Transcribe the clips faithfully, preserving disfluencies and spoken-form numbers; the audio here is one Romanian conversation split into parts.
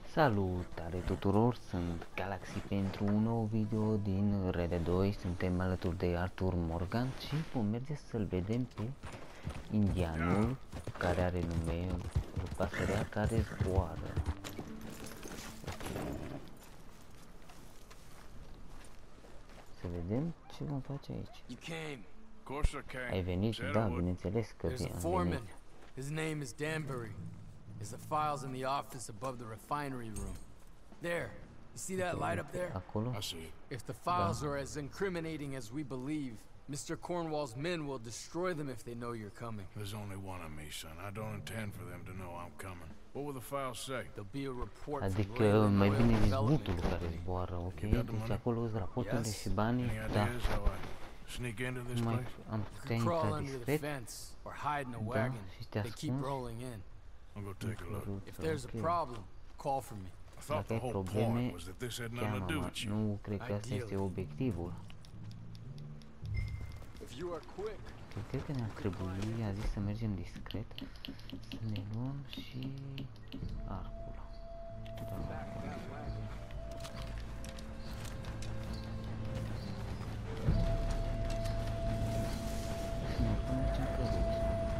Salutare tuturor, sunt Galaxy pentru un nou video din Red doi. Suntem alături de Arthur Morgan și vom merge să-l vedem pe indianul care are nume, pasărea care zboară. Să vedem ce vom face aici. Ai venit? Da, bineînțeles că am venit. His name is Danbury. There's the files in the office above the refinery room. There. You see that light up there? Acolo? I see. If the files are as incriminating as we believe, Mister Cornwall's men will destroy them if they know you're coming. There's only one of me, son. I don't intend for them to know I'm coming. What will the files say? There'll be a report Adică from mai bine Leyland izbutul Development care Company. zboară, ok? Deci acolo sunt raporturile și banii, Any da. ideas how I sneak into this Mai place? am You putea could crawl intra under the discret. fence or hide in a Da, wagon. și te They keep ascunzi. rolling in. I'll go take a look. If there's a Ok. problem, call for me. I thought Dacă the ai whole probleme, point was that this had nothing to do cheamă-mă. with you. Nu cred că asta este obiectivul. If you are quick. Ok, cred că ne-ar trebui, a zis să mergem discret, să ne luăm și arcul. Da. Să ne punem pe căruță.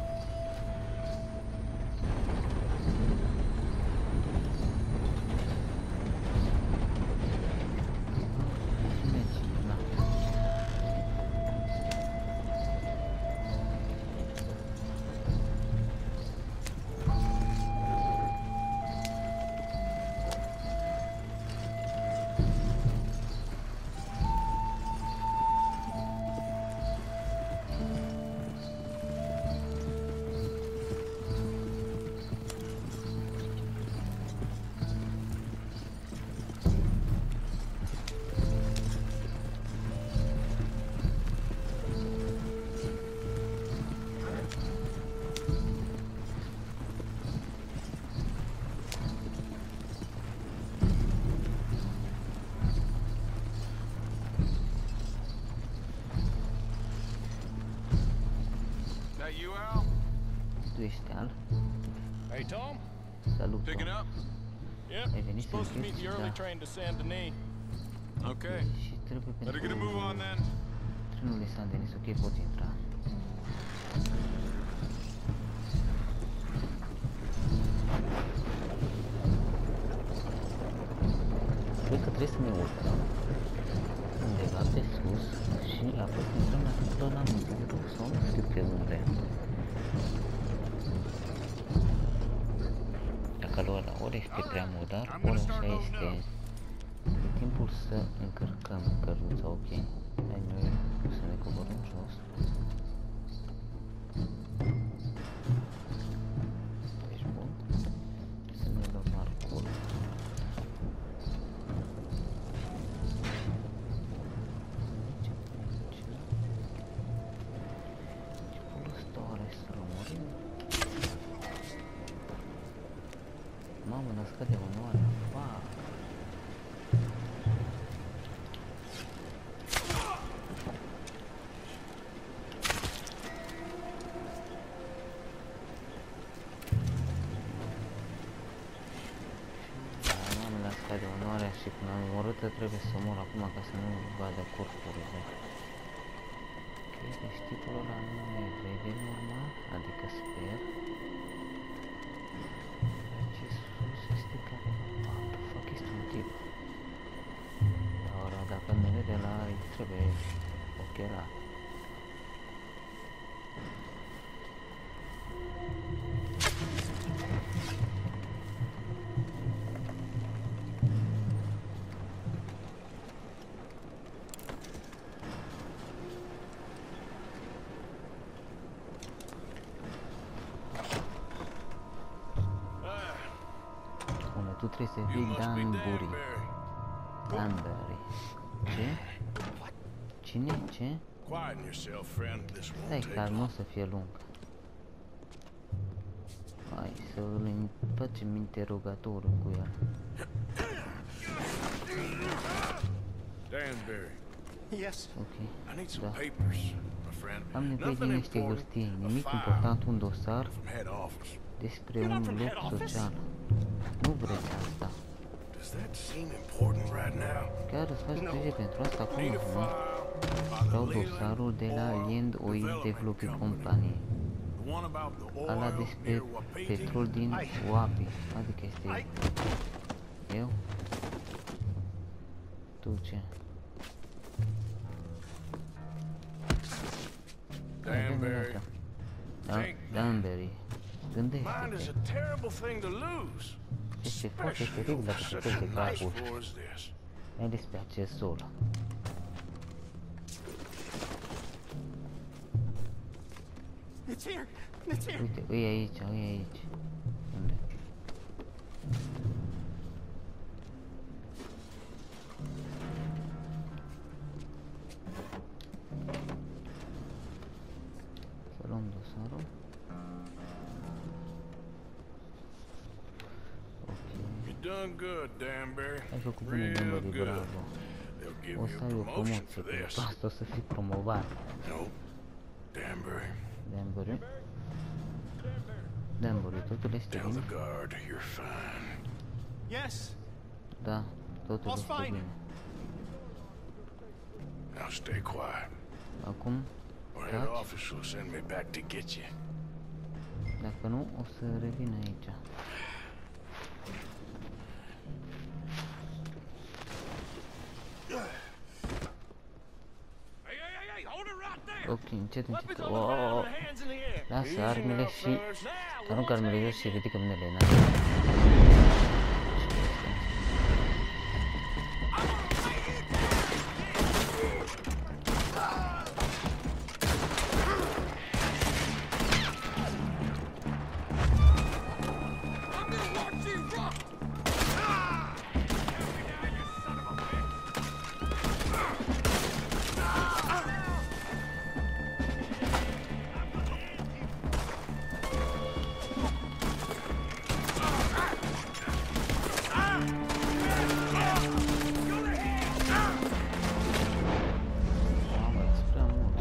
Tu ești Al? Hey Tom, Salut, picking Tom. up? Yep. Ai venit să Supposed to meet the early da. train to Saint Denis. Okay. Și trebuie Better get a pentru move on then. trenul de Saint Denis, ok, poți intra. Cred că trebuie să ne urcăm undeva pe sus și apoi să intrăm la timpul ăla în bură sau nu știu pe unde. Dacă ăla ori este prea murdar, ori așa este. E timpul să încărcăm căruța, ok. Hai noi să ne coborăm jos. Deci bun. Să ne luăm arcul. Ce polostore să rămârim. Mamă, ne scade onoarea. Fuck. Mamă, ne scade onoarea și când am omorât-o trebuie să mor acum ca să nu vadă corpurile. Ok, deci tipul ăla nu ne vede normal, adică sper. Ce sus este care... What the fuck, este un tip. Dar dacă ne vede la... îi trebuie ochelari. Spune, tu trebuie să You fii must be Danbury. Danbury. Danbury. Ce? Cine? Ce? Quieten yourself, friend. This won't Stai, take că nu o long. să fie lung. Hai să îl facem interogatoriu cu el. Danbury. Yes. Ok, I need some da. papers, my friend. Am nevoie de Nothing niște important. hârtii, A nimic file important, un dosar from head office. despre You're not un from loc head office? social. Nu vreți asta. that seem important right now? Chiar îți faci No. griji pentru asta acum, Need a nu? file by Vreau the dosarul de la Leland Land Oil Oil Development Development Company. Company. The one about the Ala oil despre near Wapiti? petrol din Ai. Wapi. Adică este Ai. eu? Tu ce? Danbury. Da, Danbury. Mind is Gândește-te. a terrible thing to lose. Este foarte Especially teribil over dacă te such pui a de nice capul. floor as this. Mai ales pe acest sol. It's here. It's here. Uite, îi aici, îi aici. Unde? Să luăm dosarul. Ok. You done good, Danbury. Ai făcut bine, Real Danbury, good. bravo. They'll give O you să a ai o promotion promoție for pentru this. asta, o să fii promovat. No, Danbury. Danbury. Danbury, totul este Tell bine? the guard you're fine. Yes. Da, totul All's este fine. bine. Now stay quiet, Acum, or head taci. office will send me back to get you. Dacă nu, o să revin aici. Hey, hey, hey, hey, hold it right there. Ok, încet, încet. Weapons on the Oh, ground oh, and hands in the air. lasă Easy armele now, și fellas. Now, aruncă armele jos și ridică mâinile în I'm gonna watch you rock! Mamă, ești prea mult.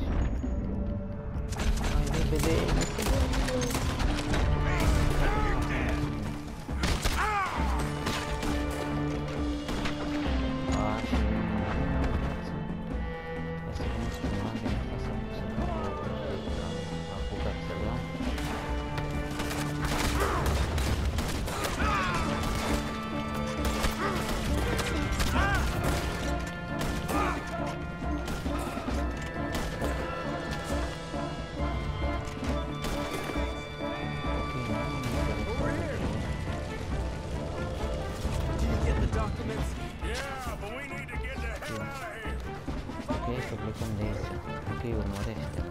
Hai, repede, repede. Așa. Hai să luăm ceva de asta, să nu se dă o apucat să luăm. Ok, Did you get the documents? Yeah, but we need to get the hell out of here. ok, să plecăm de aici. Ok, urmărește.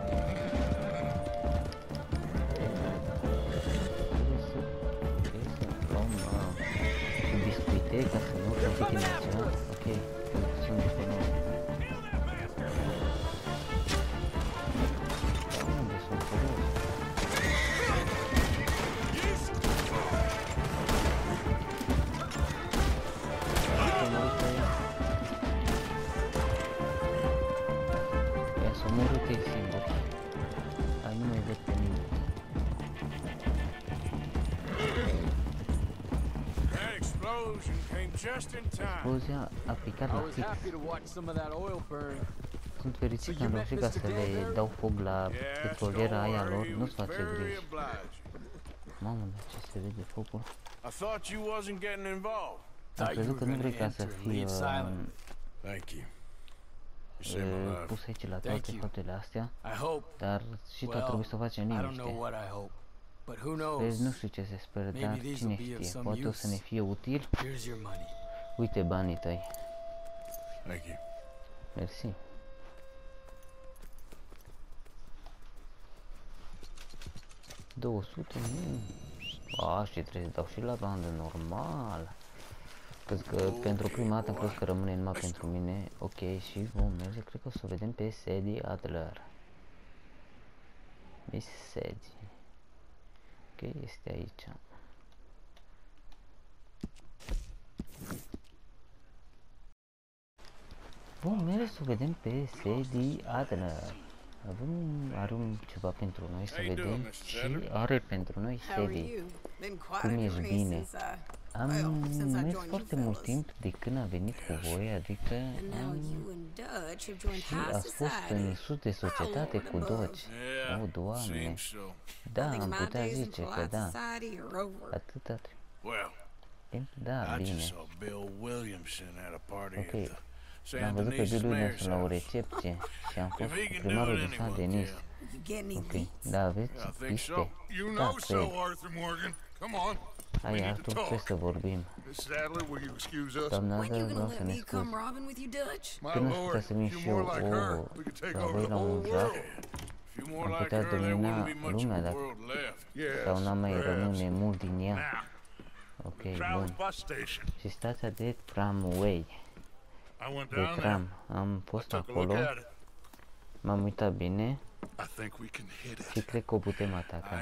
Trebuie să, trebuie să luăm uh, biscuite ca să nu se pică ceva. Ok, sunt de pe noi. Dar unde sunt curios? Hai să mă uit pe ea. Ea s-a omorât ei singuri. Hai, nu mai văd pe nimeni. That explosion came just in time. Explozia a picat I la was fix. happy to watch some of that oil burn. Sunt fericit că am reușit ca să le dau foc la Yeah, petroliera aia don't lor. worry, he Nu-ți was face very griji. obliged. Mamă, dar ce se vede focul? I thought you wasn't getting involved. Am Thought you crezut că were nu vrei gonna ca să enter and fii leave uh, silent. Thank you. You saved my uh, life. pus aici la Thank toate you. faptele astea, I hope. dar și tu a Well, trebuit să o faci în I don't liniște. know what I hope, but who knows? Vezi, nu știu ce se speră, Maybe dar these cine will be of știe, some poate o să ne use. fie util. Here's your money. Uite banii tăi. Thank you. Mersi. două sute? Nu. A, și trebuie să dau și la bandă, normal. Crezi că pentru prima dată am crezut că rămâne numai pentru mine. Ok, și vom merge, cred că o să o vedem pe Sadie Adler. Miss Sadie. Ok, este aici. Vom merge să o vedem pe Sadie Adler. Avem, are un ceva pentru noi să How you doing, vedem mister și Sadler? are pentru noi How are Sadie. you? Been Cum quite a ești journey bine? since I Am mers foarte mult timp de când a venit cu voi, adică am... Și a fost în sus de societate cu Dodge. O, Doamne. Da, am putea zice că da. Atâta. Da, bine. Ok. L-am văzut pe Bill Williamson la o recepție și am fost cu primarul de San Denis. Ok, da, aveți piste? Da, cred. Hai, Arthur, trebuie să vorbim. Doamna, vreau să ne scuz. Când nu putea să vin și eu o, la voi la un joc? Am putea domina lumea dacă sau n-am mai rămâne mult din ea. Ok, bun. Și stația de tramway. De tram. Am fost acolo. M-am uitat bine. Și cred că o putem ataca.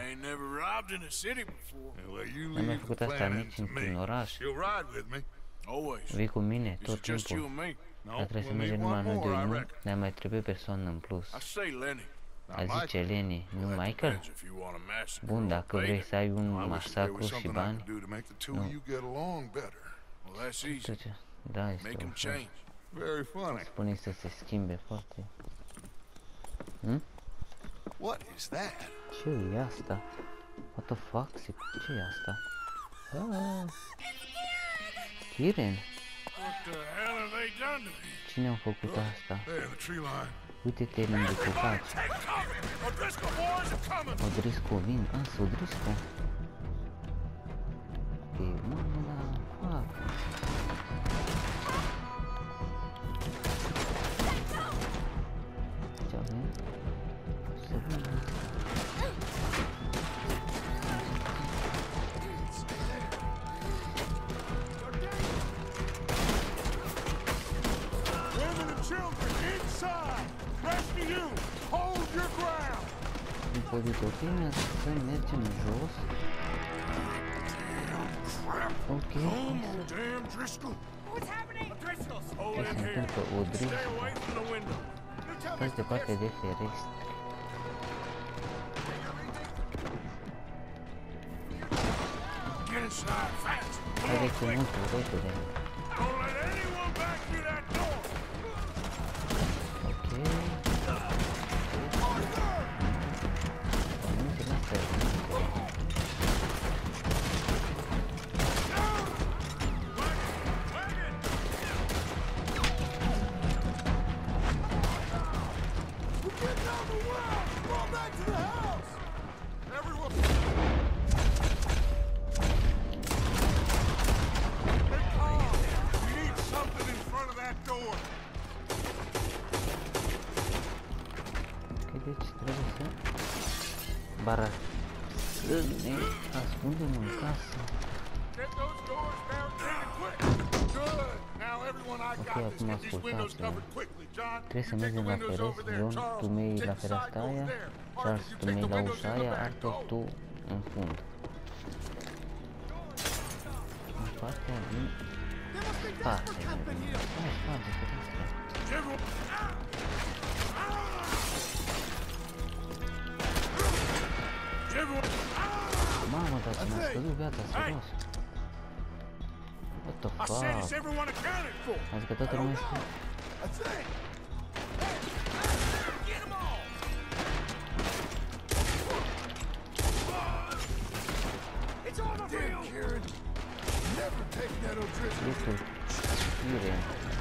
Nu mi-a făcut asta nici într-un oraș. Vii cu mine tot timpul. Dar trebuie să mergem numai noi doi, nu? Ne-a mai trebuie persoană în plus. A zice Lenny, nu Michael? Bun, dacă vrei să ai un masacru și bani, nu. Da, este ușor. Spune să se schimbe foarte. Hm? Ce e asta? What the fuck? Ce e asta? Ah. Kiren? Cine a făcut asta? Uite-te lângă copaci. O'Driscoll vin. Ah, sunt O'Driscoll. E mamă, da, fuck. Ce avem? Să vedem. Politopimea să mergem jos. Ok. Ce se întâmplă? O'Driscoll. Stați departe de ferestre. Haide cu multul, repede. Ok. Deci trebuie să bara să ne ascundem în casă. Ok, acum ascultați-mă. Trebuie să mergem la fereastră. John, tu mei la fereastra aia. Charles, tu mei la ușa aia. Arthur, tu în fund. În partea din spate. Hai, spate fereastra. Mamă, dar ți-mi-a scăzut viața, serios. What the fuck? Azi că toată lumea este... Listul Kiren.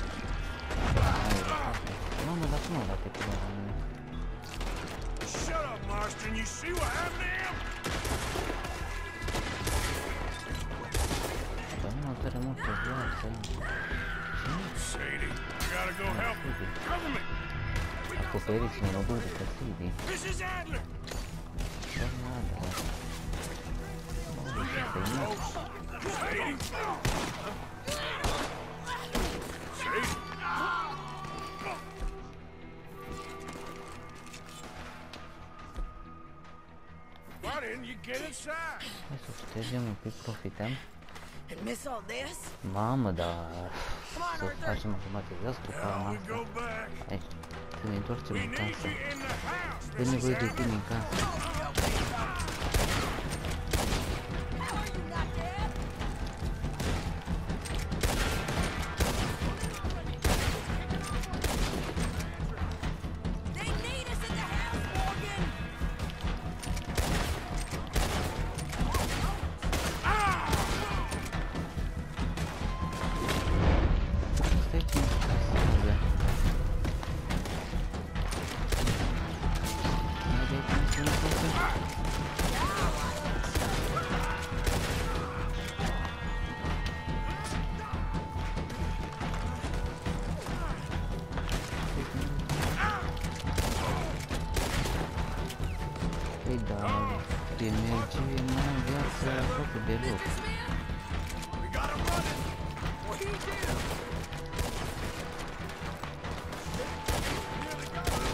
Mamă, dar cum a dat pe până la mine? Shut up, Marston. You see what happened to him? Sadie, you gotta go help him. Cover me. Acoperiți-mă, mă duc de Sadie. This is Adler. Sadie. Sadie. Why didn't you get inside? Hai să ștergem un pic, profităm. Mamă, dar să facem automatizat stuparul asta. Hai, să ne întoarcem în casă. E nevoie de tine în casă. energie, n-am viață aproape deloc. We got him running. Well, he did. Nearly got him.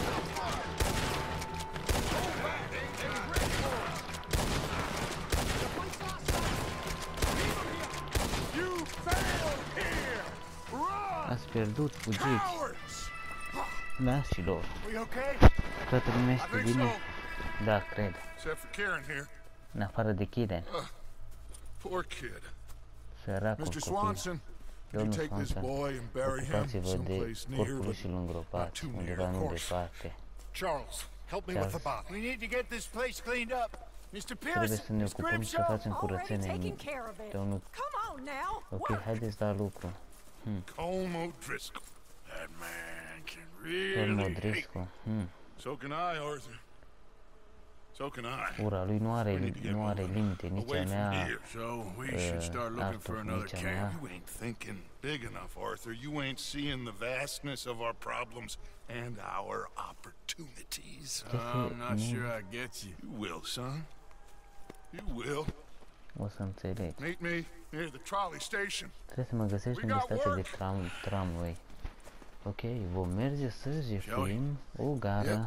Go back. They ain't ready for us. The police outside. Leave him here. You failed here. Run. Ați pierdut, fugiți. Cowards. Nașilor. We okay? Toată lumea I este think bine? so. Da, cred. Except for Karen here. În afară de Kieran. Poor kid. Săracul Mister copil. Swanson, you Domnul take this Swanson, boy and bury him ocupați-vă de someplace near, corpul but și îl îngropați, not too undeva near, of nu course. departe. Charles, help me with the body. We need to get this place cleaned up. Mister Trebuie Pierce, să ne Miss ocupăm și să Grimshaw. facem curățenie în domnul... Come on now. Ok, haideți la lucru. Colm O'Driscoll. That man can Colm really hate. O'Driscoll. Hmm. So can I, Arthur. So can I. Ura lui nu are, We need to get nu are moving. limite, nici a Away from mea. here. So we should uh, start looking for Arthur, another nici a camp. mea. You ain't thinking big enough, Arthur. You ain't seeing the vastness of our problems and our opportunities. I'm not sure I get you. You will, son. You will. O să înțelegi. Meet me near the trolley station. Trebuie să mă găsești unde stația de tram, tramway. Ok, vom merge să jefuim o gară.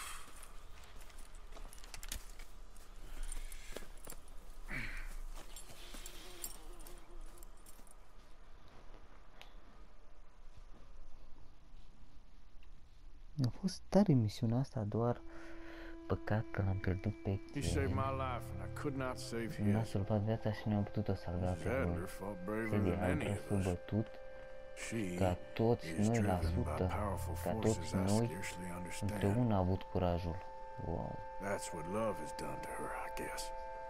A fost tare misiunea asta, doar păcat că l-am pierdut pe He saved my life and I could not save n-a his. salvat viața și ne-am putut-o salva pe voi. Sadler fought braver Teddy than any Alba of s-a us. bătut She ca toți is noi la driven by sută, powerful ca forces toți I noi scarcely understand. împreună a avut curajul. Wow. That's what love has done to her, I guess.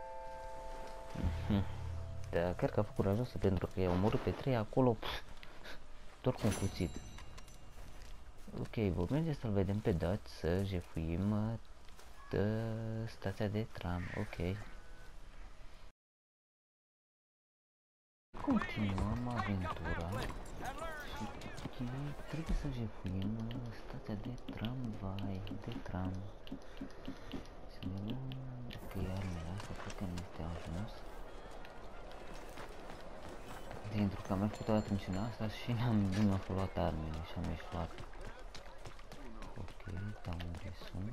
Dar cred că a fost curajosă pentru că i-a omorât pe trei acolo, pf, doar cu un cuțit. Ok, vom merge să-l vedem pe Dutch, să jefuim uh, de stația de tram, ok. Continuăm aventura și trebuie să jefuim uh, stația de tramvai, de tram. Să ne luăm, ok, armele astea, cred că ne este ajuns. Pentru că am mai făcut o dată misiunea asta și n-am n-am luat armele și am ieșuat. Ok, da, unde sunt?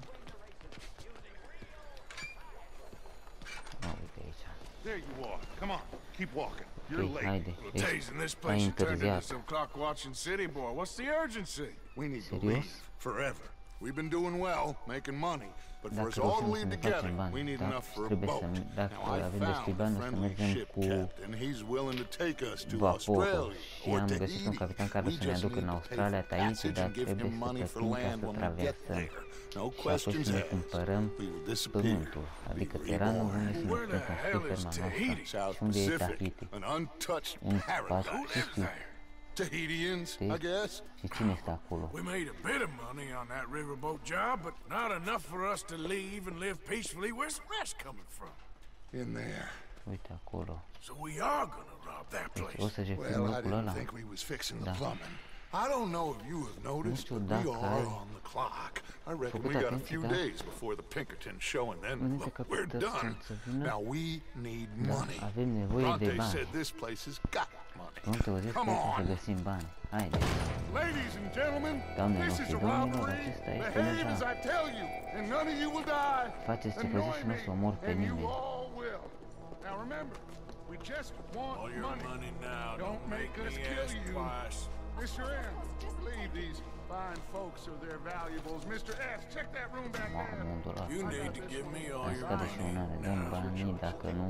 Ah, uite aici. There you are. Come on, keep walking. You're Ok, late. haide. Well, Ești, days in this ai place you turned into întârziat. some clock watching city boy. What's the urgency? We need to Serios? leave forever. We've been doing well, making money, but for us Dacă all to reușim să leave ne together, facem we bani, need da? enough for a Trebuie boat. să, dacă Now I avem destui found bani, a o să friendly mergem ship cu captain. He's willing to take us to vaporul Australia și or am găsit un Tahiti. capitan care We să ne just aducă need în to pay Australia, for Tahiti, passage dar and give trebuie him să money for plătim ca land să when we get traversăm. there. No Și atunci questions ne asked. cumpărăm We will disappear. pământul, adică teranul unde să ne Where the putem hell construi is ferma noastră. Tahiti? Și South unde e Pacific, Tahiti? an untouched Un spațiu paradise. pustiu. Tahitians, Știi? I guess. Și cine este acolo? We made a bit of money on that riverboat job, but not enough for us to leave and live peacefully. Where's the rest coming from? In there. Uite acolo. So we are gonna rob that Deci place. o să jefuim Well, I locul didn't ăla. think we was fixing Da. the plumbing. I don't know if you have noticed, știu but we dacă are ai on the clock. I reckon făcut we got a atenție, few da? days before the Pinkerton show, and then Înainte look, ca we're Peterson done. să vină, Now we need da, money. avem nevoie de Bronte bani. said this place has got money. Pronto, o zis că Come o să on. găsim bani. Haide. Ladies and gentlemen, Doamnelor this is și a domnilor, robbery. acesta este Behave un as asault. I tell you, and none of you will die. Faceți ce vă zic Annoy și nu o me, să omor pe and you nimeni. all will. Now remember, we just want All your money. money now. Don't make us me kill ask you. twice. Mister M, leave these fine folks of their valuables. Mister S, check that room back Mamă, there. mândul ăla. You need to give me all În your scadă și money. unare, dăm banii, dacă nu,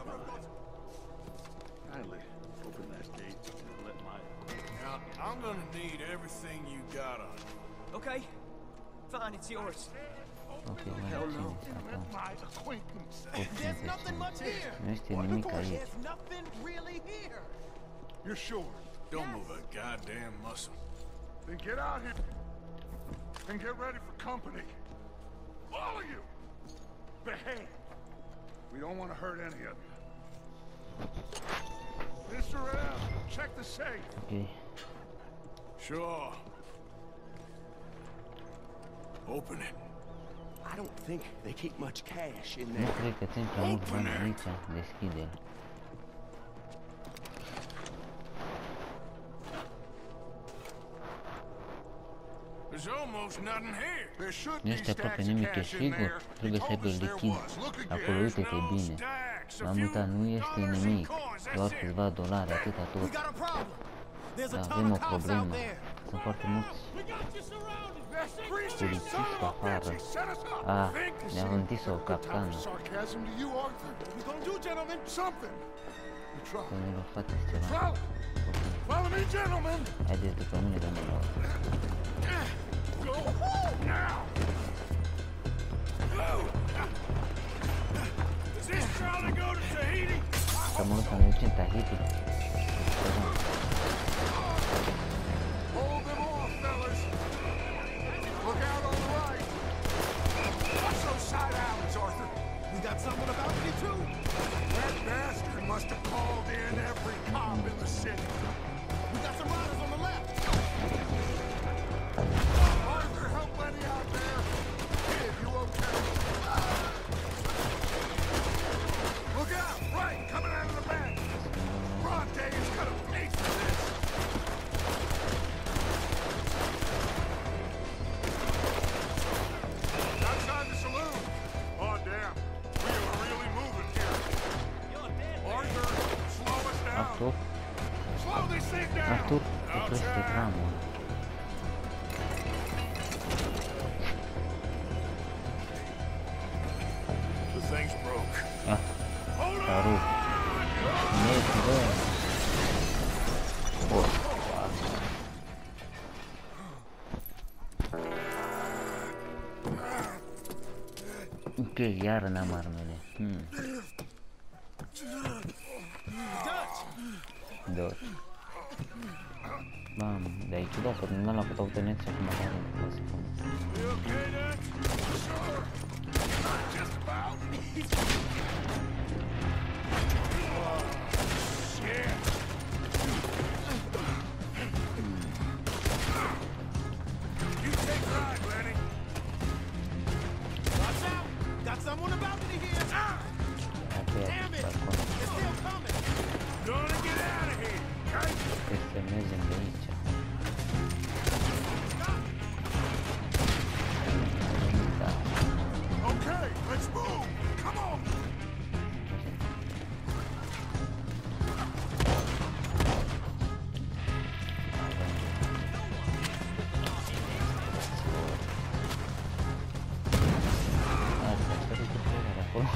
Kindly open that gate and let my... Now, I'm gonna need everything you got on you. Okay. Fine, it's yours. ok, mai cine este acolo? My acquaintance. There's nothing much here. Nu este nimic aici. There's nothing really here. You're sure? Don't move a goddamn muscle. Then get out here and get ready for company. All of you! Behave! We don't want to hurt any of you. Mister M, check the safe. Ok, Sure. Open it. I don't think they keep much cash in Nu there. cred că țin prea mult bani aici. Deschide-l. There's almost nothing here. There should Nu be este aproape stacks of nimic, e cash in sigur. there. Trebuie să Told aibă us there lichid. was. Look again. Acolo, uite-te bine. Stacks, a M-am few uitat, nu este dollars and nimic. coins, Doar that's it. câțiva dolari, atâta We tot. got a problem. There's a Dar ton avem o of cops out problemă. there. Sunt foarte mulți We got you surrounded. That greasy polițiști son of a bitch, afară. he set us up. Ah, Think ne-a vândit-o o capcană. sarcasm to you, Arthur. We gonna do, gentlemen? Something. We try. Domnilor, faceți ceva. Follow. Follow me, gentlemen. Haideți după mine, domnilor. Go now. Does this trolley go to Tahiti? Stamos să ne ducem Tahiti. Hold them off, fellas. Look out on the right. Watch those side alleys, Arthur. We got someone about me too. That bastard must have called in every cop in the city. We got some riders on the left. Arthur, help Lenny out there. Kid, you okay? Look out! Right, coming out of the back. Bronte is gonna pay for this. Outside the saloon. Oh damn, we are really moving here. Arthur, slow us down. Artur, Slow this thing down. Artur, oprește tramul. The thing's broke. Ah, Hold s-a on! rupt. Mergi, bă. O, ok, iară n-am armele. Hmm. Deci. Mamă, de aici da, că nu l-a putut obține și acum are o să pun. You okay, Dad? Sure. Not just about. Shit. You take right, Lenny. Watch out. Got someone about me here. Ah, Apoi damn it. acolo. They're still coming. Gonna get out of here, okay? Trebuie să mergem de aici. Da. Okay, let's move. Come on. Asta, sper că trebuie de acolo.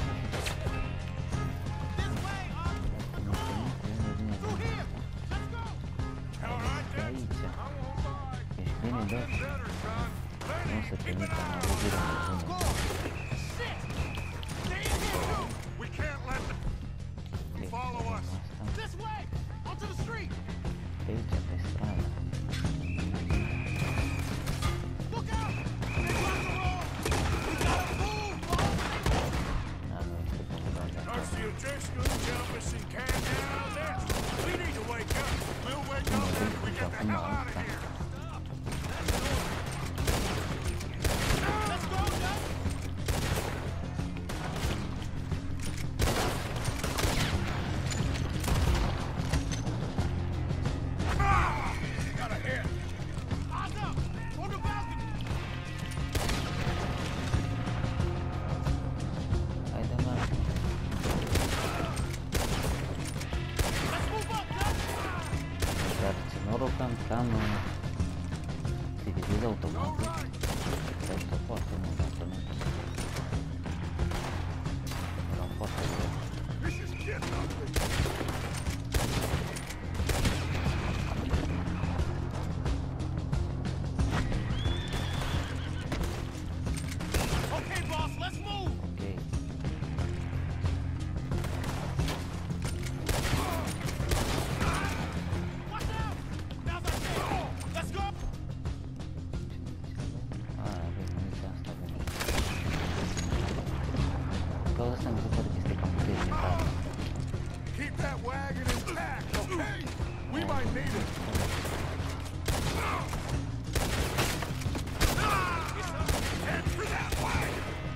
This way, Arthur. Through here. Let's go. All right, De then. aici. I won't lie. Ești bine, da? Better, son. Nu o să permită analizarea mai bună. Shit. Stay in here too. We can't let them Deci, follow us. asta. This way. Onto the street. Pe aici, pe stradă. Look out. They block the road. We gotta move, boss. Da, nu este problema de acolo. Darcy O'Driscoll, Jefferson, Candown, that's... We need to wake up. We'll wake up after we get the hell out of here. Let's go, Dad. Ah! Got a hit. Eyes up. On the balcony. Hai de mă. Let's move up, Dad. Dar ce noroc am că am uh, divizez automat. All right. Dar este foarte mult, dacă nu. Era foarte greu. This is getting ugly. Okay, boss. Let's move. Ok. Watch out. Now's our chance. Let's go. A, avem muniția asta, avem. Cauza asta mi se pare că este cam puternic. Keep that wagon intact, okay? We might need it. Head for that wagon.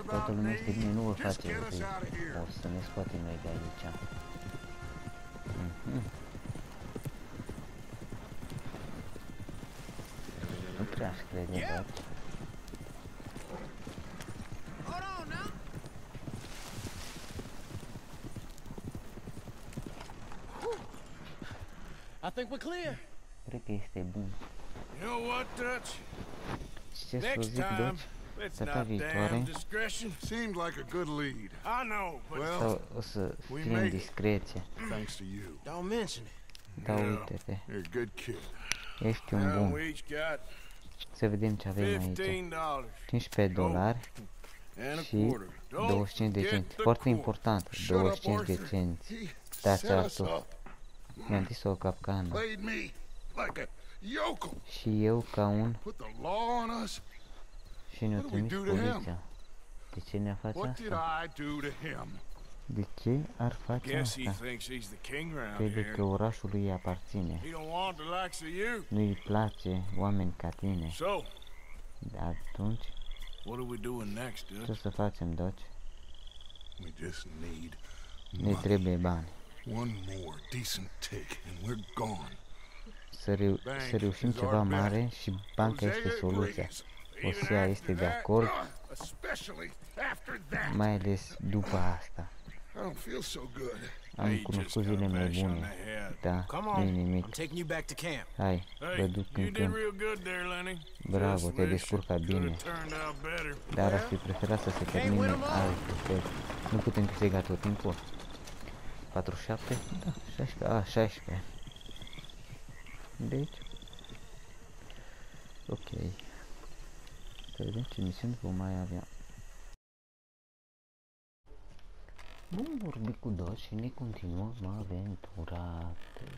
toată lumea este bine, nu vor face război. O să ne scoatem noi de aici. Mhm. Nu prea aș crede, dar... I think we're clear. Cred că este bun. You know what, Dutch? Și ce să Next zic, time, Dutch? it's Data not viitoare damn discretion. Seemed like a good lead. I know, but well, sau o să fie în discreție. thanks to you. Don't mention it. Da, uite-te. You're a good kid. Ești un Now bun. we each got Să vedem ce avem aici. fifteen dollars cincisprezece dolari and a și quarter. douăzeci și cinci de Don't cenți. get the Foarte core. important, Shut douăzeci și up, cinci de Arthur. cenți. He Dați set us Arthur. up. Mi-am zis o capcană. Played me like a yokel. Și eu ca un... Put the law on us. Și ne-a What do we trimis do to him? poliția. De ce ne-a face What did asta? I do to him? De ce ar face Guess he asta? thinks he's the king around Crede here. că orașul lui îi aparține. He don't want the likes of you. Nu-i place oameni ca tine. So, Atunci, what are we doing next, ce dude? o să facem, Dutch? We just need Ne money. trebuie bani. One more decent take and we're gone. Să, reu să reușim ceva mare și banca este soluția. Osia este de acord, Especially after that. mai ales după asta. I don't feel so good. Am cunoscut zile mai bune. Da, nu-i nimic. I'm taking you back to camp. Hai, vă duc You în did câmp. real good there, Lenny. Bravo, Just te-ai wish descurcat it bine. could've turned out better. Dar aș fi preferat să se termine altfel. Nu putem câștiga tot timpul. patruzeci și șapte? Da, șaisprezece. A, șaisprezece. Deci... Ok. Să vedem ce misiuni vom mai avea. Vom vorbi cu Dutch și ne continuăm aventura.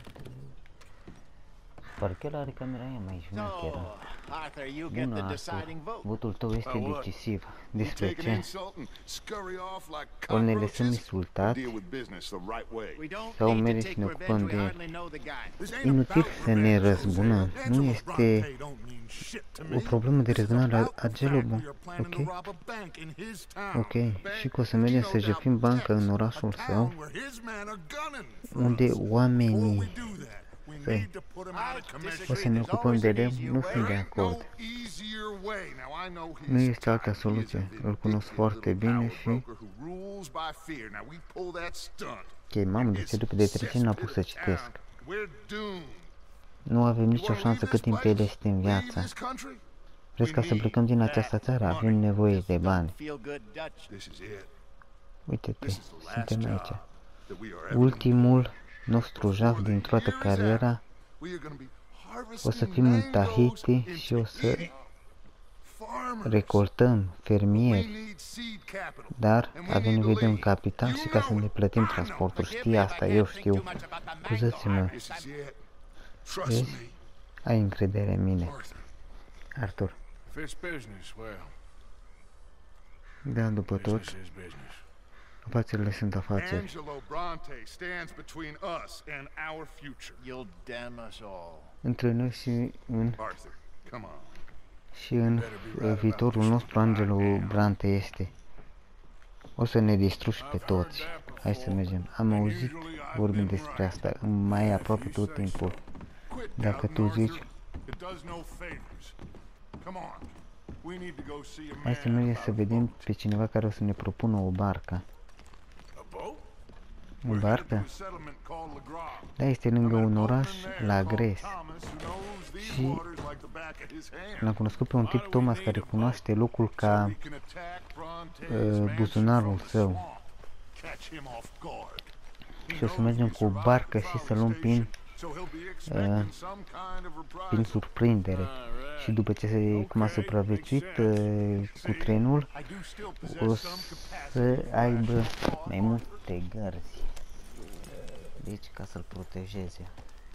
Parcă el are camera aia mai șmecheră. Arthur, you get Bună, the Arthur. deciding vote. Votul tău este decisiv. Despre Take an ce? insult and scurry off like Ori ne lăsăm cockroaches. insultați, Deal with business the right way. We don't sau need to meriți take să ne revenge, ocupăm we de el. hardly know the guy. This ain't Inutil about să ne revenge, răzbunăm. Jose. Nu Angelo este Bronte don't mean shit to me. o problemă de This is răzbunare about a the Angelo fact we Bronte. are planning to Ok? rob a bank in his town. Ok, Bank și că o să mergem which să he no jefim doubt banca în protects. orașul A său, town where his men are gunning for unde us. Before oamenii we do that, we Păi, need to put him out of commission. o să ne ocupăm de el, nu sunt de acord. No easier way. Now I know he's Nu este altă tight. He is a soluție. Îl cunosc vindictive foarte little bine power și... broker who rules by fear. Now we pull that stunt. Ok, mamă, de ce după de trece n-a pus să citesc. We're doomed. Nu avem nicio șansă cât timp el este în viață. Vreți ca să plecăm din această țară? Avem nevoie de bani. Feel good Dutch. This is it. Uite-te, This is the last suntem job aici. that we are ever Ultimul nostru jaf din toată cariera. We are gonna be O să harvesting fim în mangoes Tahiti și o into să eating farmers. recoltăm We fermieri, need seed capital. dar And we avem need to nevoie de un leave. capital You și ca să know ne it. plătim I know. transportul. Forgive Știi me if asta, I eu can't think știu. too much about that mango Scuzați-mă, harvest. This is it. Trust Vezi? me, Ai încredere în mine, Arthur. Arthur. If it's business, well, Da, după tot, business is business. afacerile sunt afaceri. Angelo Bronte stands between us and our future. You'll damn us all. Între noi și în, Arthur, come on. și în uh, viitorul nostru, Angelo Bronte este. O să ne distrugi pe toți. Hai să mergem. Am auzit vorbind despre asta mai aproape tot timpul. Quit Dacă doubting, tu zici, Arthur. It does no favors. Come on. We need to go see a hai să man mergem să about a vedem boat. pe cineva care o să ne propună o barcă. A boat? O We're headed to barcă? a settlement called La Grave. Da, este lângă un oraș, la Gres. Și l-am cunoscut pe un tip, Thomas, care cunoaște locul ca uh, buzunarul său. Și o să mergem cu o barcă și să luăm prin, uh, prin surprindere. Și după ce se, cum a supraviețuit uh, cu trenul, o să aibă mai multe gărzi. Deci, ca să-l protejeze.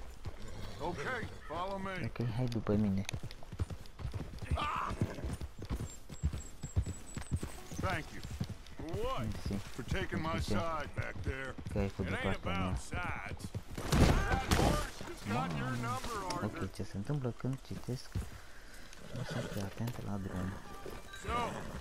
Ok, hai după mine. Thank you. What? Mersi. For taking my side back there. Că ai făcut de partea mea. sides. That horse has got your number, Arthur. Ok, ce se întâmplă când citesc? O să fii atent la drum. So,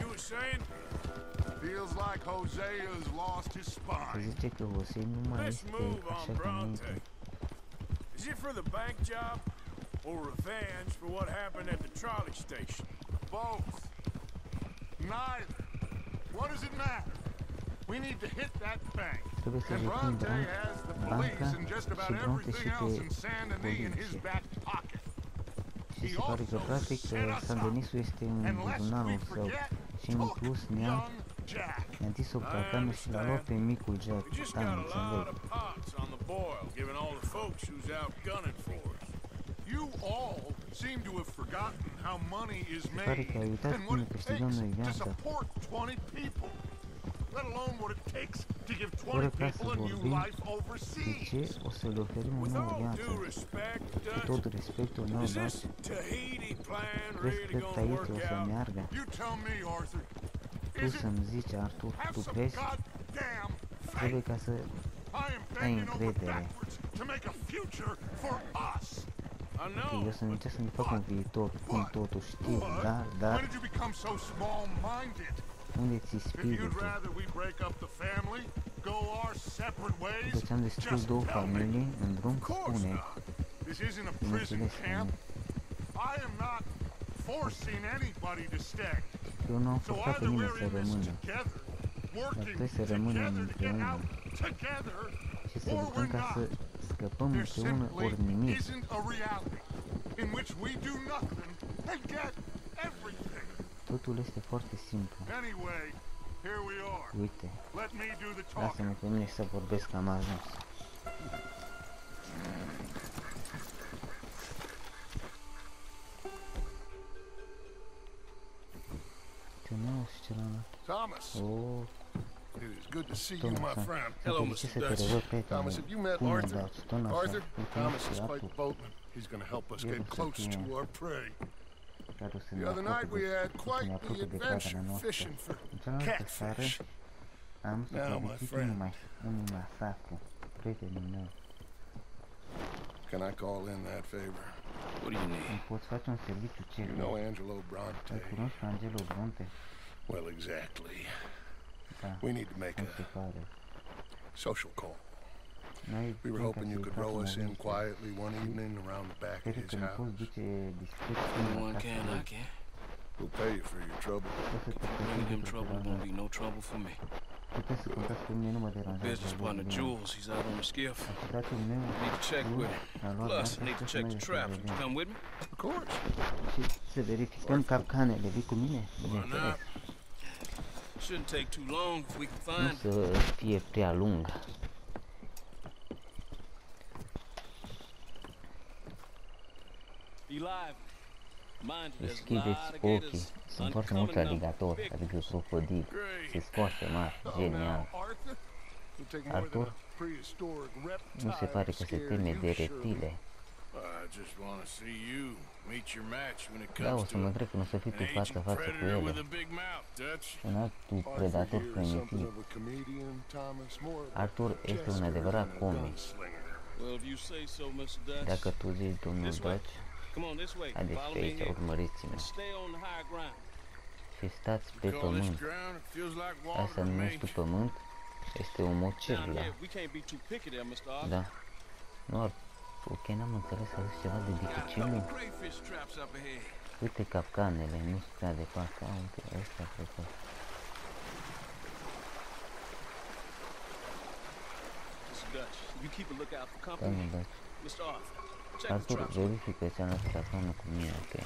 You were saying? Feels like Hosea's lost his Se spine. zice că Hosei nu mai Let's este move așa on ca înainte. Bronte. Is it for the bank job or revenge for what happened at the trolley station? Both. Neither. What does it matter? We need to hit that bank. Trebuie să And vedem Bronte Bran- has the police banca and just about și Bronte și everything else in pe Saint Denis in his poliție. back pocket. Și se pare că practic San Denisul este în And lest we buzunarul său. forget, Și în took plus ne-a young Jack. ne-a dis o cacană și l-a luat pe micul Jack. We just Da, got a înțeleg. lot of pots on the boil, given all the folks who's out gunning for us. You all seem to have forgotten how money is pare made că ai uitat and cum what ne it câștigăm takes noi to viața. support twenty people. Let alone what it takes to give twenty Fără ca să people a new vorbim life de overseas. ce o să le oferim o With nouă all viață. due respect, Cu Dutch, tot respectul meu, is dat, this Tahiti plan crezi really că gonna Tahiti work o să out? meargă? You tell me, Arthur. Tu Is it? să-mi zici, Artur, Have tu some crezi? goddamn Trebuie faith. ca să I am ai bending over încredere. backwards to make a future for us. I că know. eu să încerc să ne fac un viitor, cum totuși știu, What? dar, When dar, did you become so small-minded? unde ți If you'd spiritul? rather we break up the family, go our separate ways, După ce am distrus just două tell me. familii în drum, Of course spune, not. This isn't a prison bineînțeles, camp. spune. I am not forcing anybody to stay. Eu nu am So forțat pe either nimeni we're să in this rămână together, working trebuie să rămânem together to get împreună. out together, și să or lucrăm we're ca să not. scăpăm There împreună simply ori nimic. isn't a reality in which we do nothing and get everything. Totul este foarte simplu. Anyway, here we are. Uite, Let me do the talking. lasă-mă pe mine să vorbesc, am ajuns. Ce nu și celălalt? Thomas, Oh, it is good to see you, my Thomas, friend. mă felicit să te revăd, prietene. Thomas, have you met Cum Arthur? dați? Thomas, Arthur? îl Thomas cunoști is pe Spike Arthur, Boatman. He's going to help us El get o să close fie- to our prey. care o să The ne other night we apropie had de, să quite ne the apropie de pradana adventure noastră. fishing for În cealaltă seară catfish. am Now, my supraviețuit friend. numai unui masacru, prietenul meu. Can I call in that favor? What do you need? Îmi poți face un serviciu You cerios. know Angelo Îl Bronte? cunoști pe Angelo Bronte? Well, exactly. Da, We need to make cum se a pare. social call. Noi We were vrem ca hoping you să-i could facem row o us in vizită. quietly one evening around the back of Sper his că ne poți house. duce discret până la Anyone casa can, I lui. can. We'll pay you for your trouble. Poți să te Bring him plătești trouble, pentru won't că be no trouble for me. puteți să contați pe mine, nu mă deranjează. Business partner bine. Jules, he's out on the skiff. Asociatul meu, Need to check Jules, with him. a luat Plus, barca I need to și check noi the să traps. Would you vedem. come with me? Of course. Și să verificăm capcanele. Vii cu mine? Why Bineînțeles. not? Shouldn't take too long if we can Nu find să fie prea lungă. Be lively. Mind you, there's a Deschideți lot of ochii. gators. Sunt foarte mulți Uncommon number. aligatori, Big adică crocodili. Great. Se scoate mari, Oh, genial. now, Arthur? You'll take more than Arthur? a prehistoric Nu se pare reptile că se to teme scare de you, surely. reptile. I just want to see you meet your match when it Da, o comes să to mă an întreb când o să fii tu ancient față-față cu predator with ele. a big mouth, Dutch. Un altul Arthur predator here is something primitiv. of a comedian, Thomas, more of a Arthur este un jester adevărat than a comic. gunslinger. Well, if you say so, mister Dutch. Dacă tu zici, domnul This way. Dutch, Come on this way. haideți Follow pe me aici, here. urmăriți-mă. And stay on the high ground. Și stați pe Call this pământ. ground, it feels like Asta water to me. numești tu pământ? Este o Down mocirlă. here, we can't be too picky there, mister Arthur. Da. Nu ar... Ok, n-am înțeles că zis ceva de Got a dificil. couple crayfish traps up ahead. Uite capcanele, nu sunt prea departe. A, uite, ăsta cred că... mister Dutch, you keep a lookout for company. Domnul Dutch. mister Arthur, check the Arthur, traps. verifică cealaltă capcană cu mine, ok.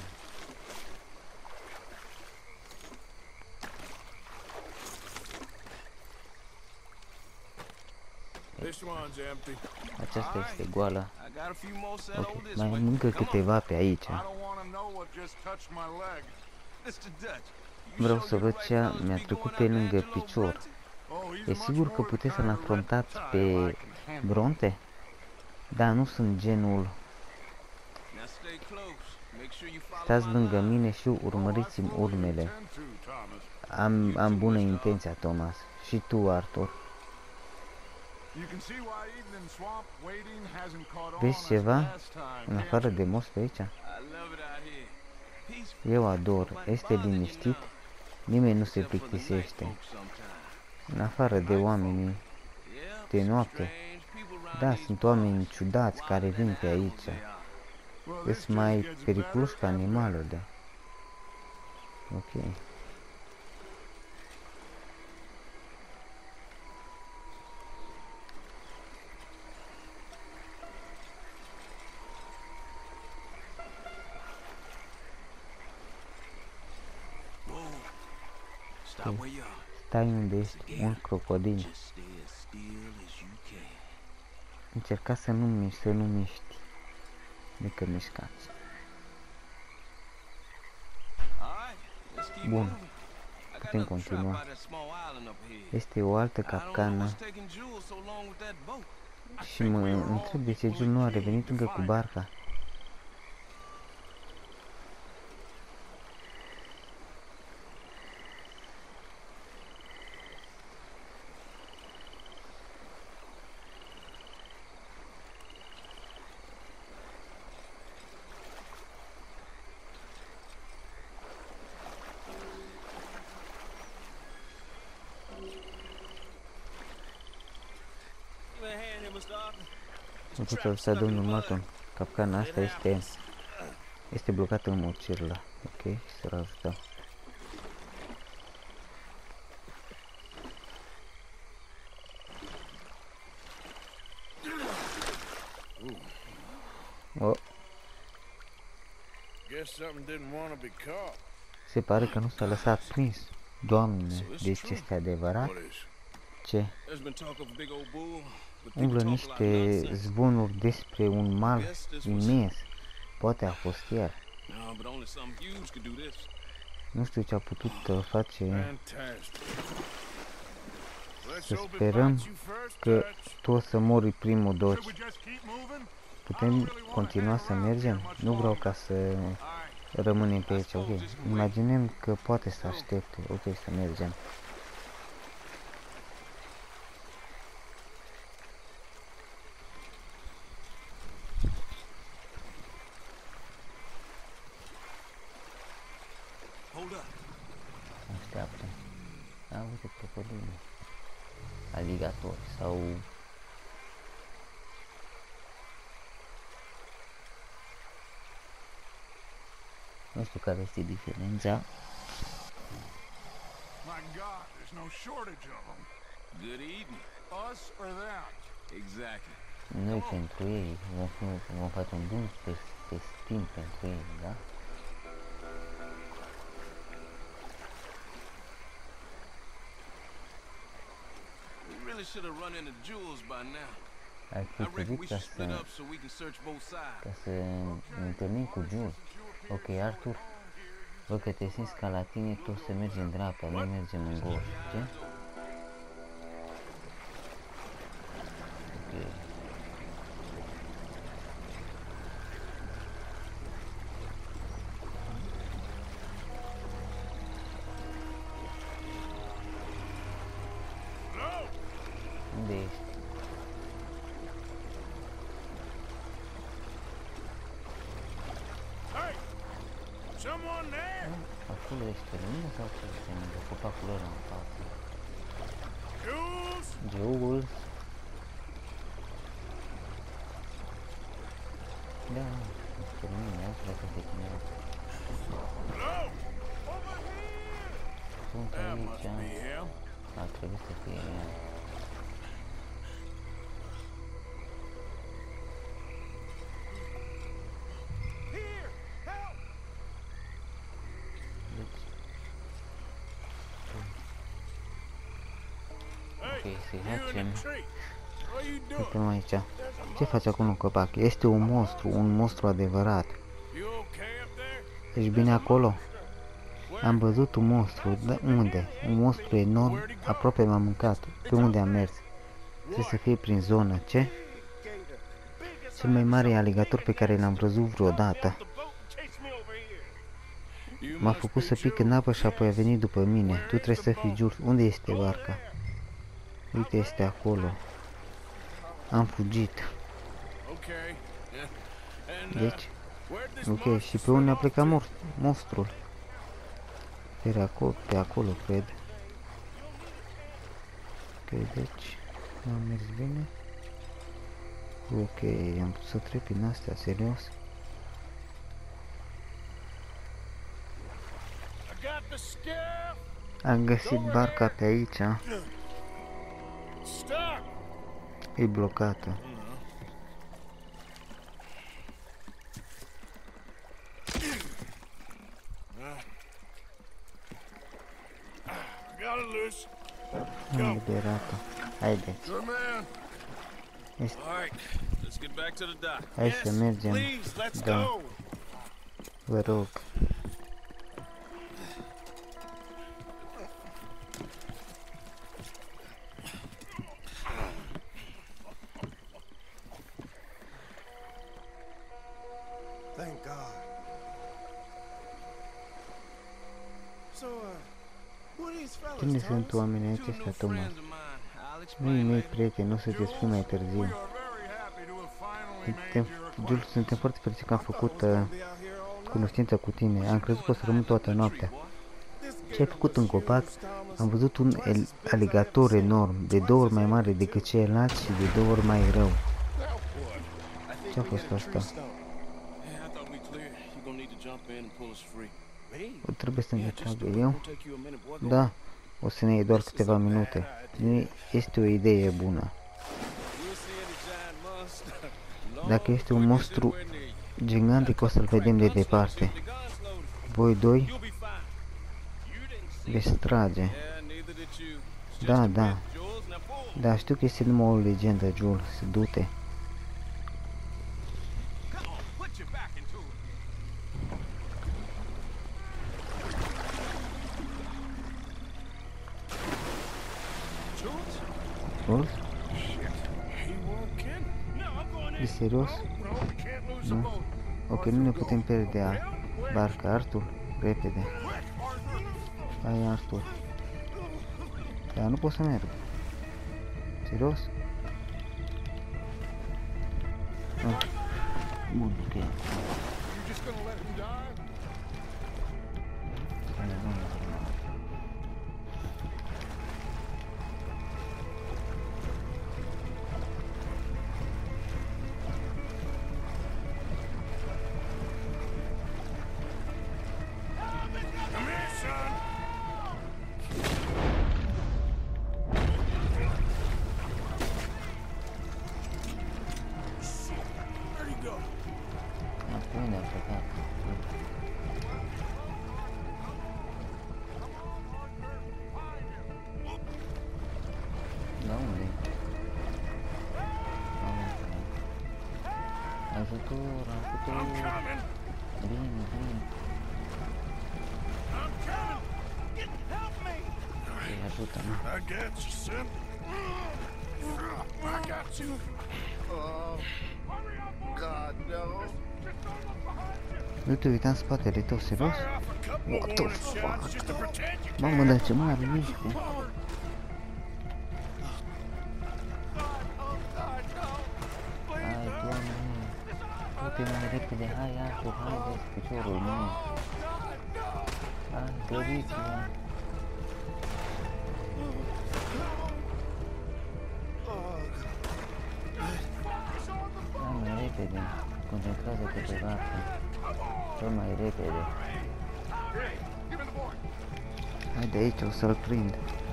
This one's empty. Aceasta este goală. I got a few more set Ok, over this mai am way. încă Come on. câteva pe aici. I don't want to know what just touched my leg. mister Dutch, you Vreau sure să you're văd the ce right a- fellas to mi-a be trecut going pe after lângă Angelo picior. Bronte? Oh, he's E much sigur more că the puteți kind să-l of afrontați reptile pe I can handle. Bronte? Da, nu sunt genul. Now stay close. Make sure you follow Stați my lângă line. mine și Oh, I urmăriți-mi fully urmele. intend to, Thomas. Am, am bună intenția, Thomas. Și tu, Arthur. You can see why Eden and Swamp Wading hasn't caught on Vezi as ceva last time, în can't afară you? de most pe aici? I love it out here. Peaceful. Eu ador. Nobody Este bothering you liniștit. now. Nimeni nu se plictisește, în afară de oamenii de noapte. Da, sunt oameni ciudați care vin pe aici. Sunt mai periculoși ca animalul, da. Ok. Stai unde ești, un crocodil. Încerca să nu miști, să nu miști. Nică mișcați. Bun. Putem continua. Este o altă capcană. Și mă întreb de ce Jules nu a revenit încă cu barca. Nu pot să domnul Martin. Capcana asta este este blocată în mocirla. Ok, să-l ajutăm. Oh. Se pare că nu s-a lăsat prins. Doamne, deci este adevărat? Ce? Umblă niște zvonuri despre un mal imens. Poate a fost el. Nu știu ce a putut face. Să sperăm că tu o să mori primul doci. Putem continua să mergem? Nu vreau ca să rămânem pe aici, ok? Imaginăm că poate să aștepte, ok, să mergem. Așteaptă. A, uite, crocodile. Aligatori sau... Nu știu care este diferența. My God, there's no shortage of them. Good evening. Us or them? Exactly. Noi pentru ei vom, vom face un bun festin pentru ei, da? We really should have run into Jules by now. Ar fi I reckon trebuit we ca should split să, up so we can search both sides. ca să ne întâlnim cu Jules. Ok, Arthur, văd că te simți ca la tine, tu să mergi în dreapta, noi mergem în gol, ce? Ok. Unde ești? Hey! Someone there? Acolo ești pe lângă sau ce este lângă copacul ăla în față? Jules? Jules? Da, ești pe lângă, aș vrea să te chinează. Hello? Over here! Sunt That must aici, be him. ar trebui să fie el. Here! Help! Deci, Hey, ok, să-i you in facem. the tree. What are you doing? Uităm aici. Ce faci acolo în copac? Este un monstru, un monstru adevărat. You okay up there? Ești bine acolo? Am văzut un monstru, dar unde? Un monstru enorm, aproape m-a mâncat. Pe unde am mers? Trebuie să fie prin zonă, ce? Cel mai mare aligator pe care l-am văzut vreodată. M-a făcut să pic în apă și apoi a venit după mine. Tu trebuie să fii Jules. Unde este barca? Uite, este acolo. Am fugit. Okay. Yeah. And uh, Deci, where'd this ok, monster și pe unde a swim plecat off to? mor- monstrul? Pe acolo, pe acolo, cred. Ok, deci am mers bine. Ok, am putut să trec prin astea, serios. I got the skiff. Am găsit barca pe aici. Stop. E blocată. Got it loose. Am liberat-o. Haideți. Good man. Este, All right, let's get back to the dock. hai să mergem. Please, let's Da, go. vă rog. Thank God. So, uh, who are these fellas, Cine sunt Thomas? oamenii Two aceștia, new Thomas? friends of mine. I'll Nu-i explain mei later. prieteni, nu să te spun mai We târziu. are very happy to have finally Suntem, made your Jules, acquaintance. suntem foarte fericiți că am făcut uh, Be out here all night. cunoștință cu tine. Am crezut că o să rămân toată noaptea. Ce ai făcut în copac? Am văzut un el- aligator enorm, de două ori mai mare decât ceilalți și de două ori mai rău. Ce a fost asta? Yeah, I thought we cleared. You're gonna need to jump in and pull us free. O trebuie să-mi Yeah, just do trag it. eu? It'll take you a minute, boy. Go Da, o să ne iei doar câteva minute. Nu este o idee bună. We'll see any giant monster. Dacă este un monstru gigantic, o să-l vedem de departe. The gun's loaded. Voi doi You'll be fine. You didn't see. veți trage. Yeah, neither did you. It's Da, just a da. myth, Jules. Now pull. Dar știu că este numai o legendă, Jules. Du-te. Come on, put your back into it. Jules? Jules? He won't kill. No, I'm going E in. serios? No, we can't lose the Nu. boat. Ok, nu ne putem pierde a barca. Arthur, repede. Hai, Arthur. Dar nu pot să merg. Serios? Ah. Bun, ok. You just gonna let him die? Come here, son. Where'd he go? Apoi ne-a plecat. Da, unde? Ajutor, ajutor. I'm coming. Bine, bine. I'm coming. Get, help me! Îi ajută-mă. I got you, son. I got you. Oh, God, no. Nu te uita în spatele tău, serios? Fire off a couple of What the warning shots fuck? just to pretend you Mamă, dar ce mare mișcu. Oh, God, no! Please, Hai, doamne. Du-te mai repede, hai, Arthur, haide, piciorul meu. Hai, grăbiți-vă. Hai mai repede, concentrează-te pe barcă. Cel mai repede. Hai de aici, o să-l prind.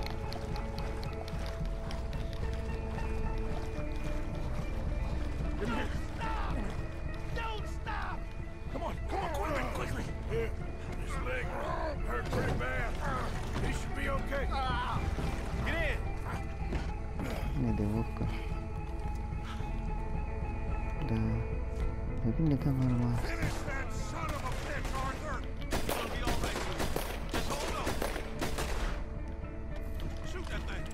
don't stop! Come on, come on, quickly, quickly. Here, his leg hurt pretty bad. He should be okay. Get in. Bine de urcă. Da. E bine că am rămas. Finish that son of a bitch, Arthur. It'll be all right, Jules. Just hold on. Shoot that thing.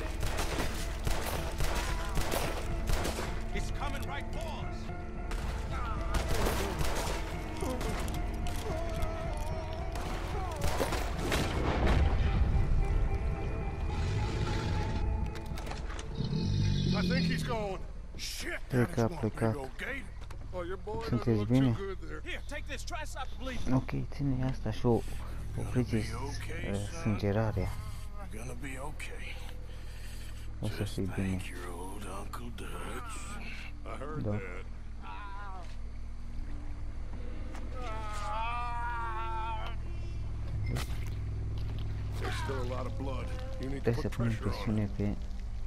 It's coming right for us. I think he's gone. Shit, Cred that că a is one big plecat. old gate. Oh, your boy Sunteți doesn't look bine? too good there. Here, take this. Try and stop the bleeding. Ok, ține asta și o, Opriți uh, sângerarea. Gonna be okay. O să fie bine. Thank your old Uncle Dutch. I heard Da. that. There's still a lot of blood. You need to Trebuie să put punem pressure on presiune it. pe...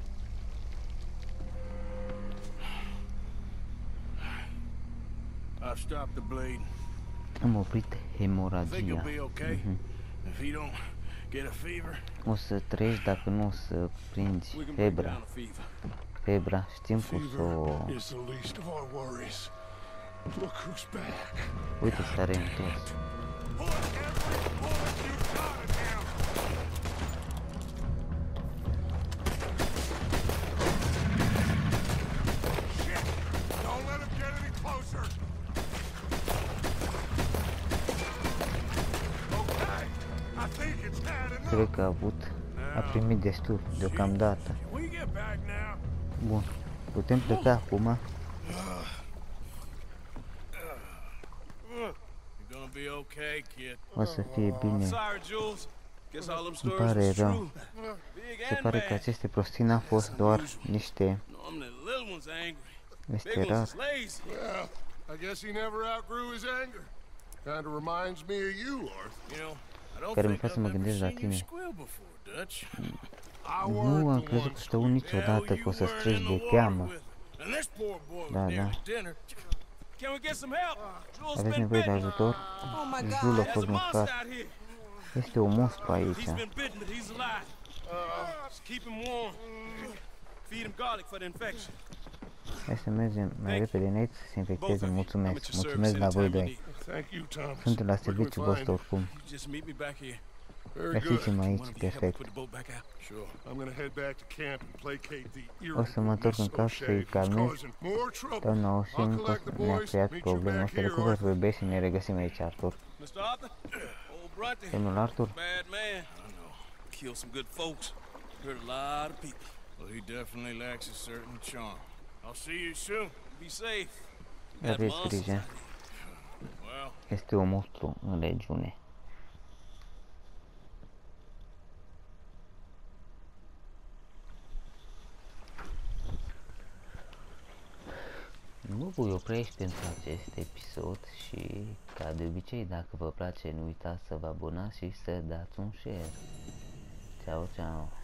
I've stopped the bleeding. Am oprit I think he'll hemoragia. be okay. Mhm. If he don't get a fever, O să trăiești dacă nu o să prinzi We can break febra. down a fever. Febra, știm că o să o... Fever is the least of our worries. Look who's back. Uite, s-a reîntors. Put every bullet you got in him. Shit! Don't let him get any closer. Okay, I think it's had enough. Cred că a avut... A primit destul, deocamdată. We get back now. Bun. Putem pleca acum. you're gonna be okay, kid. O să fie bine. Sorry, Jules. Guess all them Îmi stories pare was rău. true. Big Se and pare că bad. aceste prostii n-au fost doar niște... Normally the little one's angry. Este Big rar. one's is lazy. Well, I guess he never outgrew his anger. Kinda reminds me of you, Arthur. You know, I don't Care mi think face să I've mă ever gândesc la seen you tine. squeal before, Dutch. I Nu weren't am the crezut one că stău niciodată că o să treci de teamă. And this poor boy Da, was there da. at dinner. Can we get some help? Jules Aveți been nevoie de bitten. ajutor? Oh my Jul a God. fost There's a monster mâncat. out here. Este un monstru aici. He's been bitten, but he's alive. Just keep him warm. Feed him garlic for the infection. Hai să mergem mai repede înainte să se Both infecteze. of you. I'm Mulțumesc. at your service Mulțumesc la voi anytime doi. you need. Thank you, Thomas. Suntem la Where can we serviciul find vostru you? oricum. You just meet me back here. Very good. Găsiți-mă One aici, of you help me perfect. put the boat back out. Sure. I'm gonna head back to camp and placate the O să mă întorc în casă să-i calmez. more trouble. Doamna Ocean ne-a creat probleme. O să recuper pe băieți și ne regăsim aici, Arthur. Mister Arthur? Old Brunty. Domnul Arthur? Bad man. I know. Killed some good folks. Hurt a lot of people. Well, he definitely lacks a certain charm. I'll see you soon. Be safe. Got Aveți monsters grijă. out here. Well, Este un monstru în regiune. Mă voi opri aici pentru acest episod și, ca de obicei, dacă vă place, nu uitați să vă abonați și să dați un share. Ciao, ciao!